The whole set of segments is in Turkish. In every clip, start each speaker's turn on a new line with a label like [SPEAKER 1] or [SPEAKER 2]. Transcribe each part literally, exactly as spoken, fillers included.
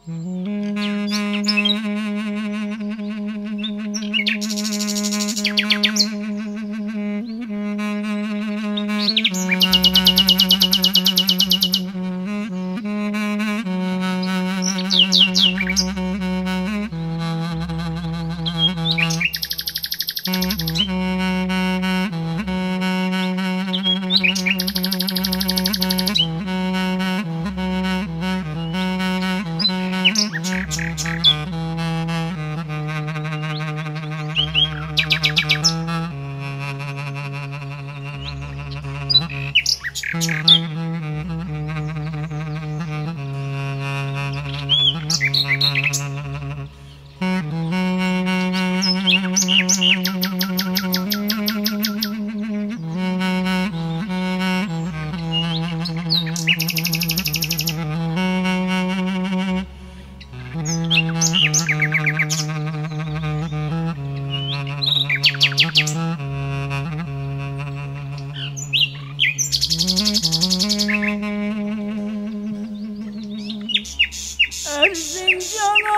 [SPEAKER 1] Erzincan'a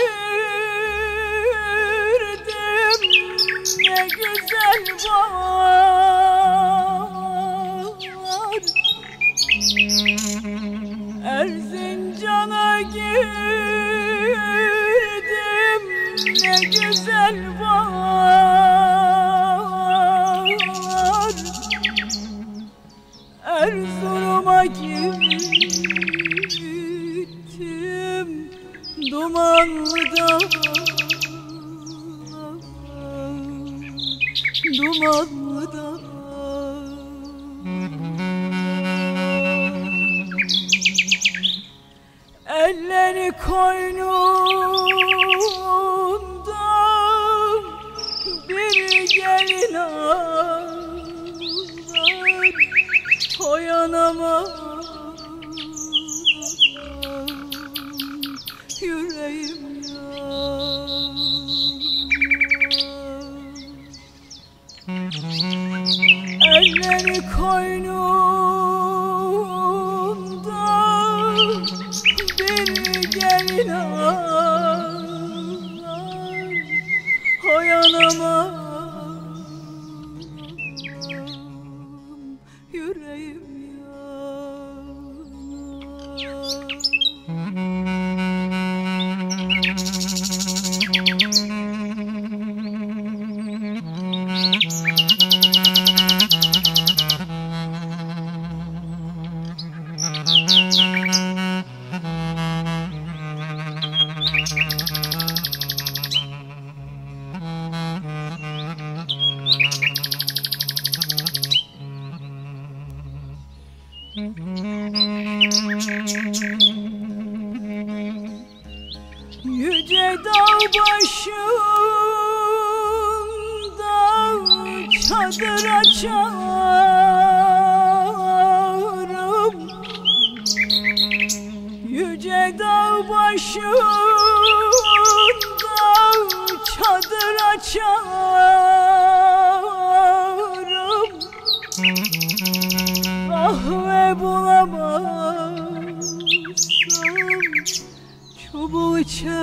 [SPEAKER 1] girdim, ne güzel var. Erzincan'a girdim, ne güzel var. Erzurum'a gittim, dumanlı dağ, dumanlı dağ. Elleri koynunda bir gelin ağlar, oyanamam, yüreğim yanar. Elleri koynunda bir gelin ağlar, oyanamam, yüreğim yüce dağ başında çadır açarım, yüce dağ başında çadır açarım. Kahve bulamazsam çubuğu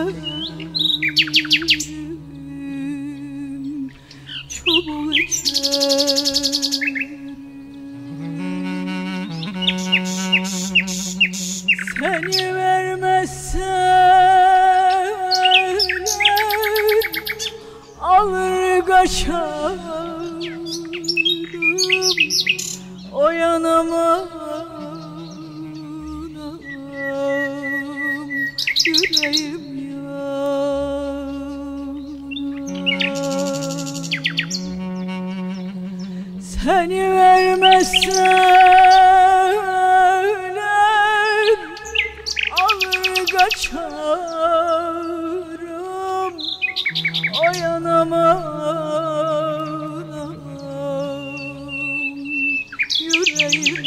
[SPEAKER 1] içerim, çubuğu içerim. Seni vermezseler alır kaçarım, oyanamam, yüreğim yanar. Seni vermezseler alır kaçarım, oyanamam, yüreğim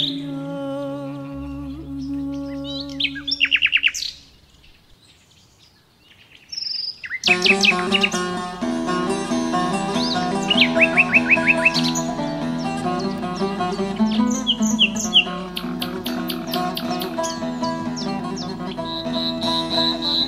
[SPEAKER 1] yanar.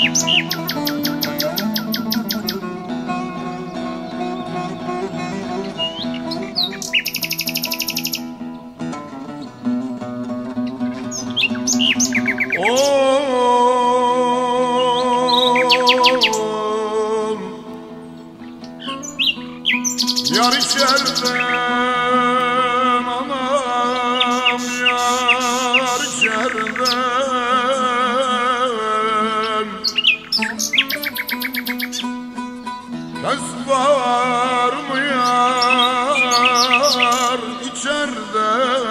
[SPEAKER 2] Yar içeride anam, yar içeride. Kız var mı yar içeride?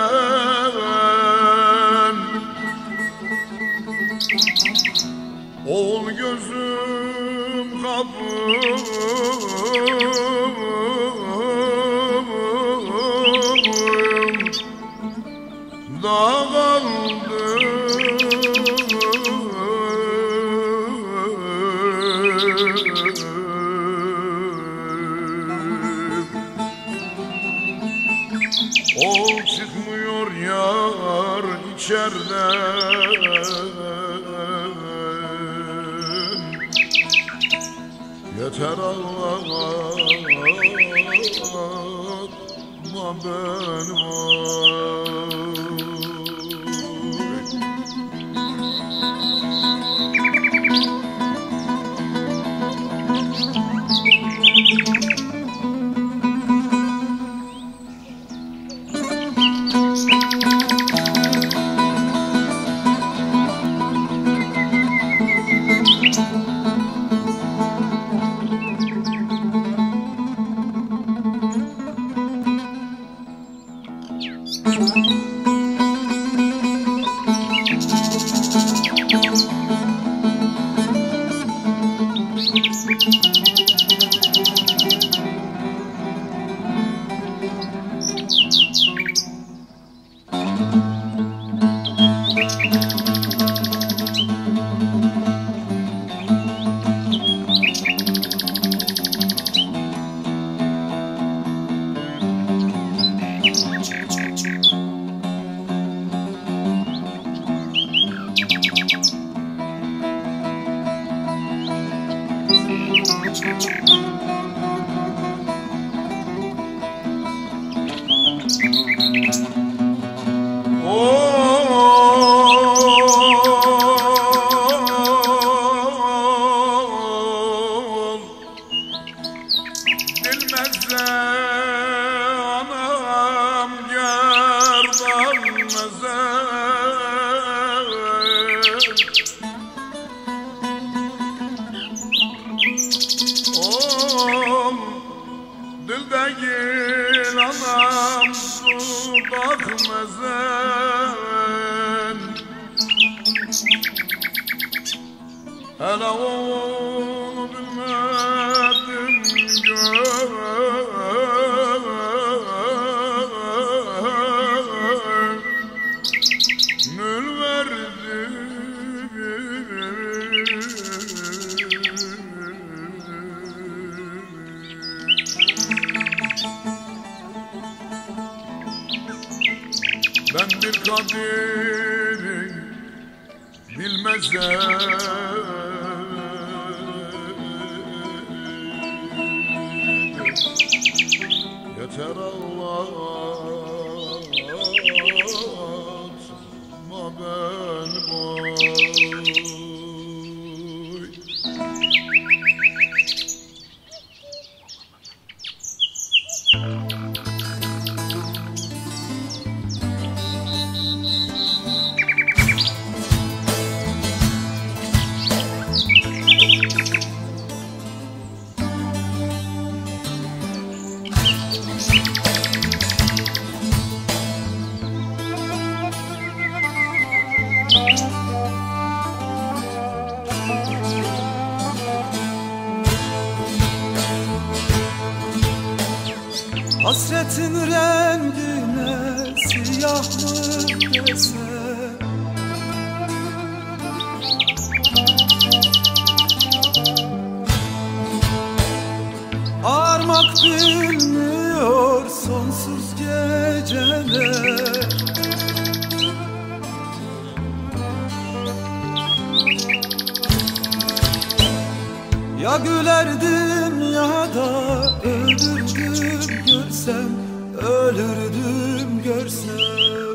[SPEAKER 2] Oğul gözüm kapım dağıldı. Oğul çıkmıyor yar içeriden. Yeter ağlatma beni değil anam dudak mezen. Hele onu bilmedim gör, nül verdi. Ben bir kaderi bilmezem, yeter ağlatma beni boy.
[SPEAKER 1] Hasretin rengine siyahlık desem, ağarmak bilmiyor sonsuz geceler. Ya gülerdim ya da ölürdüm görsem, ölürdüm görsem.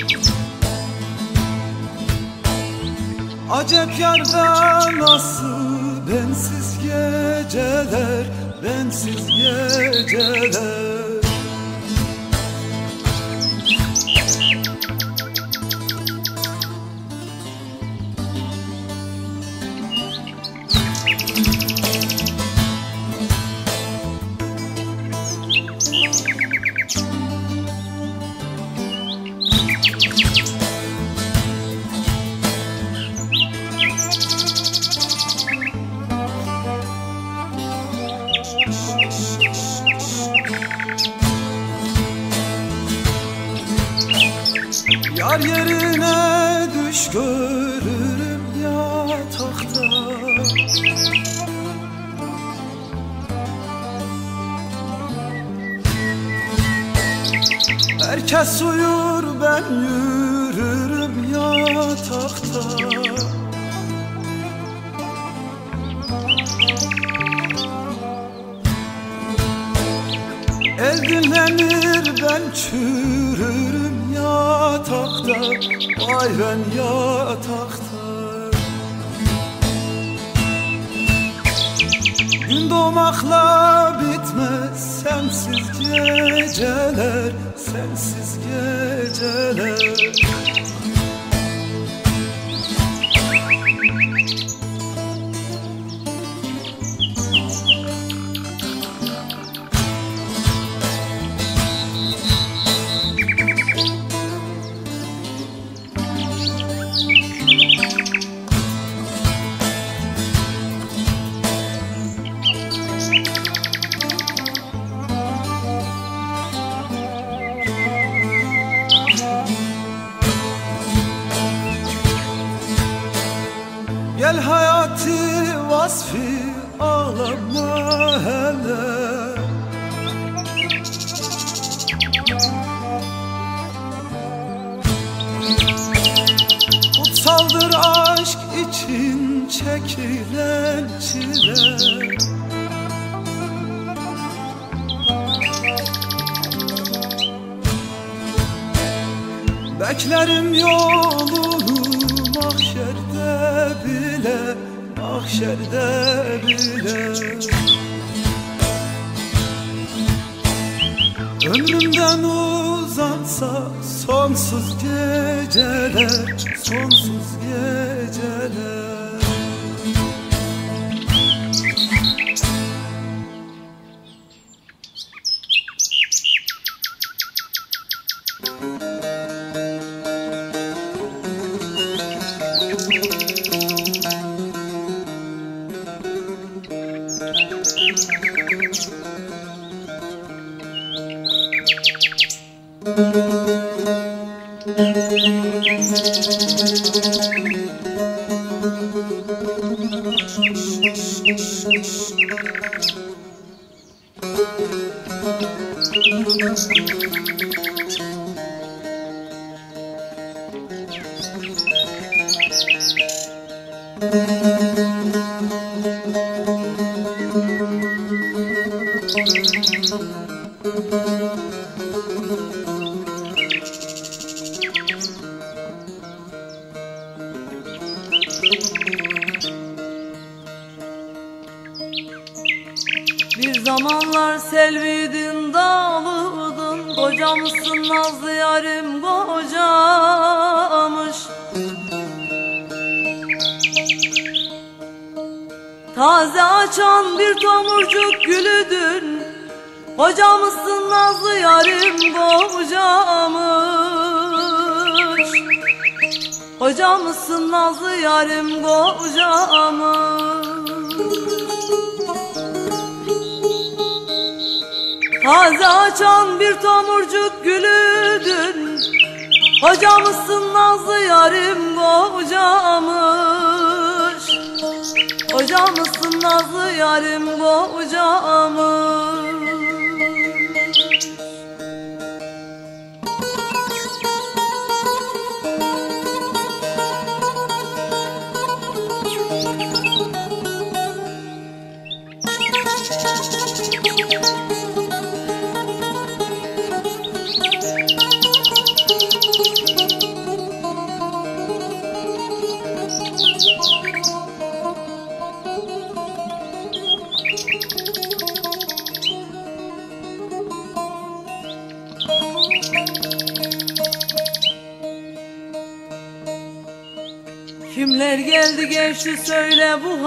[SPEAKER 1] Acep yarda nasıl bensiz geceler, bensiz geceler. Yar yerine düş görürüm yatakta. Herkes uyur ben yürürüm yatakta. El dinlenir ben çürürüm yatakta, vay ben yatakta. Gün doğmakla bitmez sensiz geceler, sensiz geceler. Gel hayatı vasfi ağlama hele. Kutsaldır aşk için çekilen çile. Beklerim yolunu mahşerde bile, mahşerde bile. Ömrümden uzansa sonsuz geceler, sonsuz geceler.
[SPEAKER 3] Bir zamanlar selviydin, dağlıydın, kocamısın nazlı yarim kocamış. Taze açan bir tomurcuk gülüdün, kocamısın nazlı yarim kocamış. Kocamısın nazlı yarim kocamış. Taze açan bir tomurcuk gülüdün, kocamısın nazlı yarim kocamış. Kocamısın nazlı yarim kocamış. Kimler geldi geçti söyle bu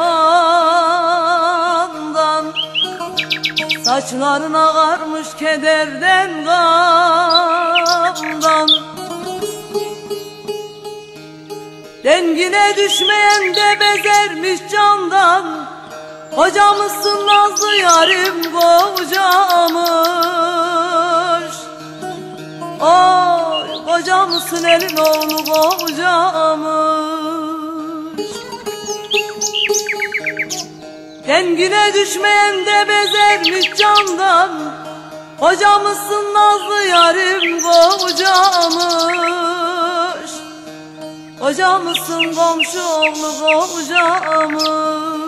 [SPEAKER 3] handan, saçların ağarmış kederden gamdan. Dengine düşmeyen de bezermiş candan, kocamızsın nazlı yarim kocamış. Oy kocamızsın elin oğlu kocamış. Dengine düşmeyen de bezermiş candan, kocamızsın nazlı yarim kocamış. Kocamızsın komşu oğlu kocamış.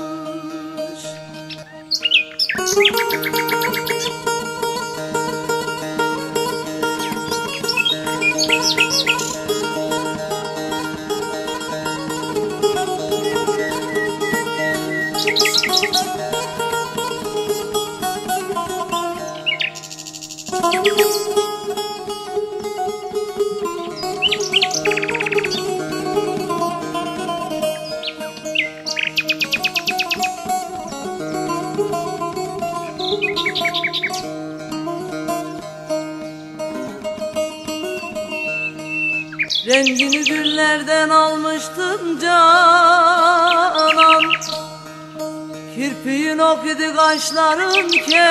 [SPEAKER 3] Rengini güllerden almıştın canan, kirpiğin ok idi kaşların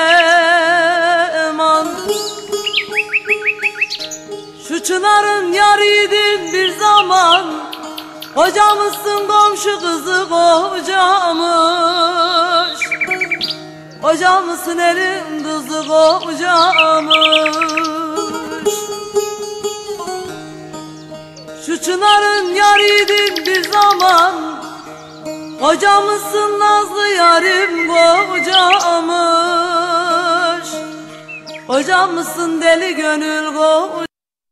[SPEAKER 3] keman. Şu çınarın yarıydın bir zaman, kocamızsın komşu kızı kocamış. Kocamızsın elin kızı kocamış. Şu çınarın yarıydın bir zaman, kocamızsın nazlı yarim kocamış. Kocamızsın deli gönül kocamış.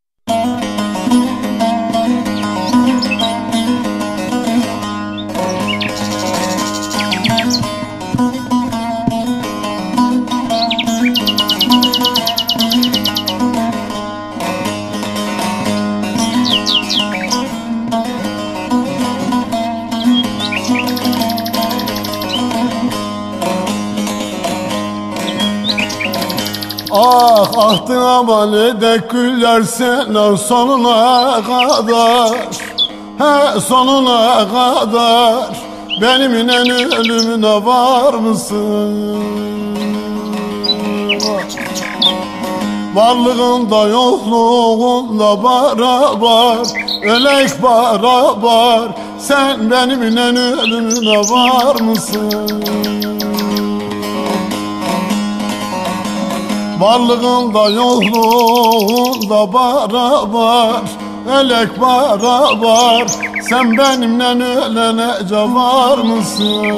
[SPEAKER 4] Ah ahtın aman edek güller senin sonuna kadar, he sonuna kadar. Benimle ölümüne var mısın? Varlığında yokluğunda beraber, ölek beraber. Sen benimle ölümüne var mısın? Varlığında yokluğunda beraber, ölek beraber. Sen benimle ölene var mısın?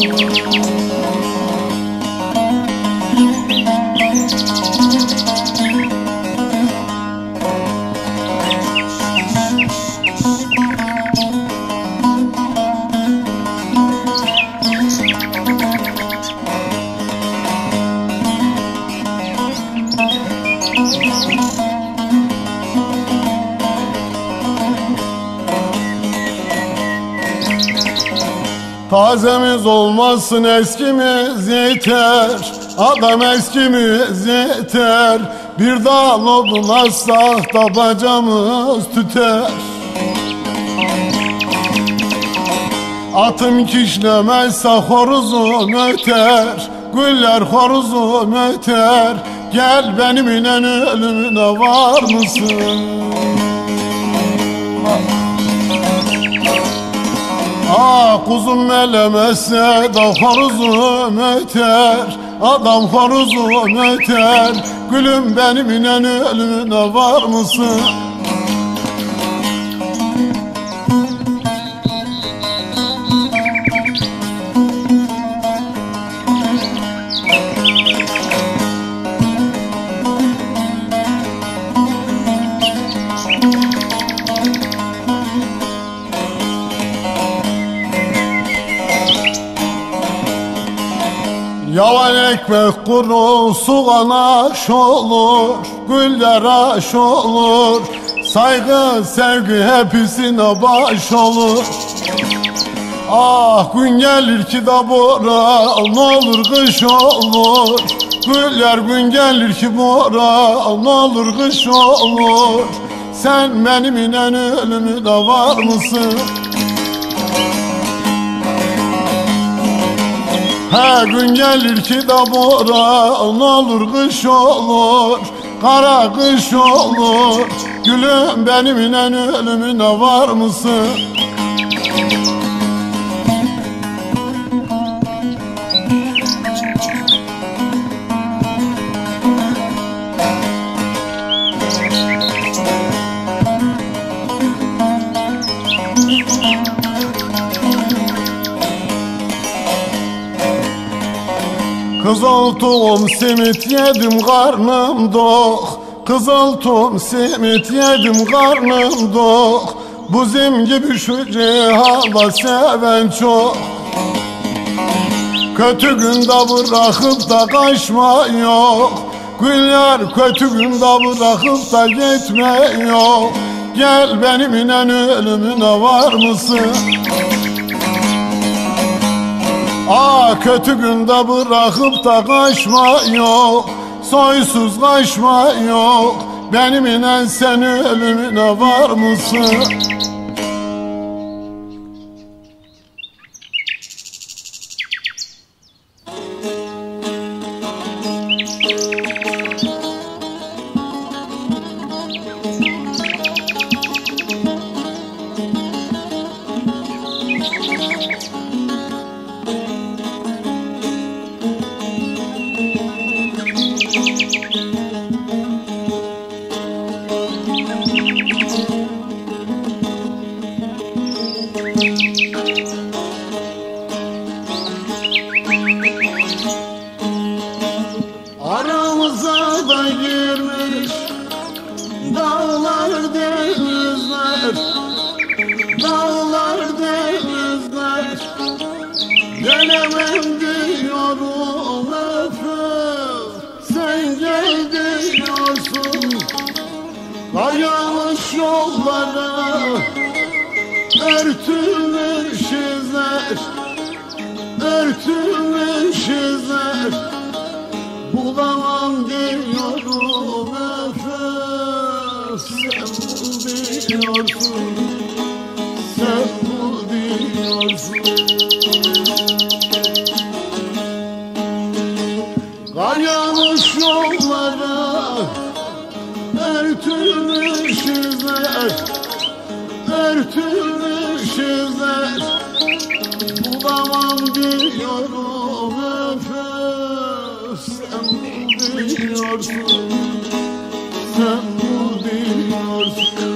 [SPEAKER 4] Tazemiz olmasın eskimiz yeter, adam eskimiz yeter. Bir dal odun assak da bacamız tüter. Atım kişnemezse horuzum öter, güller horuzum öter. Gel benimle ölümüne var mısın? Ah kuzum elemezse da horuzum öter, adam horuzum öter. Gülüm benimle ölümüne var mısın? Yavan ekmek kuru soğan aş olur, güller aş olur. Saygı sevgi hepsine baş olur. Ah gün gelir ki da bora, ne olur kış olur. Güller gün gelir ki bora, ne olur kış olur. Sen benim inen ölümü de var mısın? Her gün gelir ki da bora, ne olur kış olur. Kara kış olur. Gülüm benim inen ölümüne var mısın? Kızıl tohum simit yedim karnım tok. Kızıl tohum simit yedim karnım tok. Buzim gibi şu cihanda seven çok. Kötü günde bırakıp da kaçma yok. Güller kötü günde bırakıp da gitme yok. Gel benim inen ölümüne var mısın? Ah kötü günde bırakıp da kaçma yok. Soysuz kaçma yok. Benim inen sen ölümüne var mısın? Aramıza da girmiş dağlar denizler, dağlar denizler. Gelemem diyorum öpüp, sen gel diyorsun. Kayamış yollara örtülmüş izler, örtülmüş izler. Bulamam diyorum öpüp, sen bul diyorsun, sen bul diyorsun. Kar yağmış yollara örtülmüş izler, örtülmüş izler. Bulamam diyorum öpüp, sen bul diyorsun, sen bul diyorsun.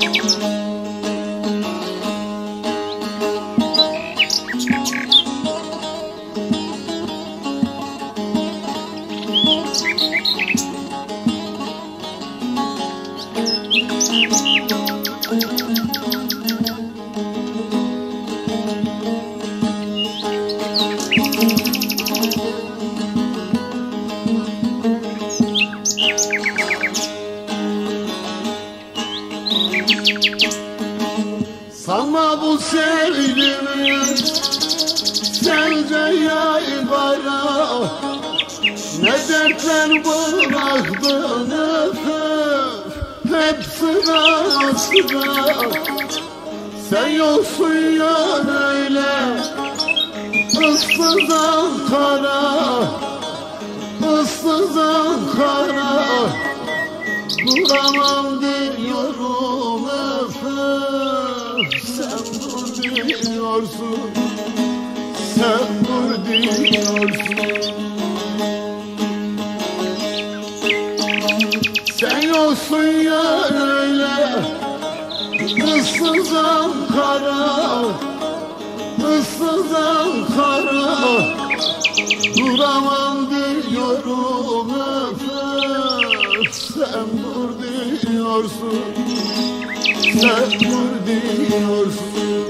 [SPEAKER 4] Sanma bu sevgimi sence yaygara. Ne dertler bıraktın öpüp, hepsi arasında. Sen yoksun yar öyle, ıssız Ankara, ıssız Ankara. Duramam diyorum öpüp, sen dur diyorsun, sen dur diyorsun. Sen yoksun ya öyle, ıssız Ankara, ıssız Ankara. Duramam diyorum öpüp, sen dur diyorsun, sen dur diyorsun.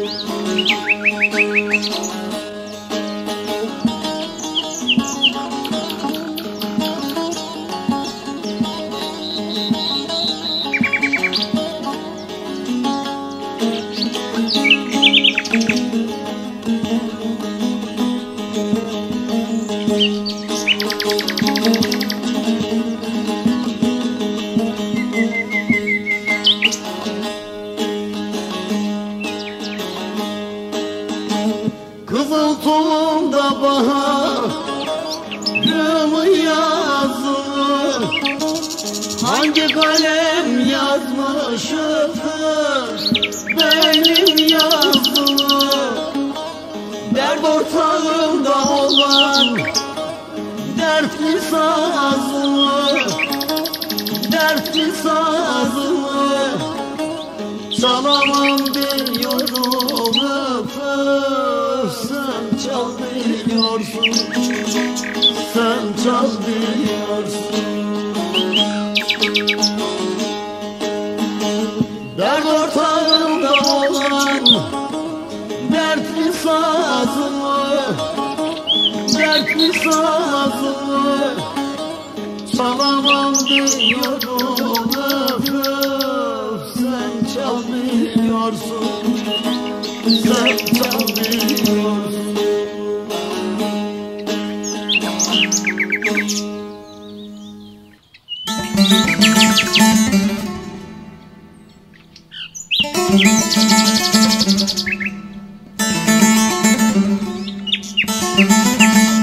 [SPEAKER 5] Hangi kalem yazmış öpür benim yazdığımı? Dert ortağımda olan dertli sazımı, dertli sazımı çalamam diyorum öpür. Sen çal biliyorsun, sen çal biliyorsun. Dert ortağımda olan dertli sazımı, dertli sazımı çalamam diyorum öpür. Sen çal biliyorsun, sen çal biliyorsun.
[SPEAKER 6] Thank you.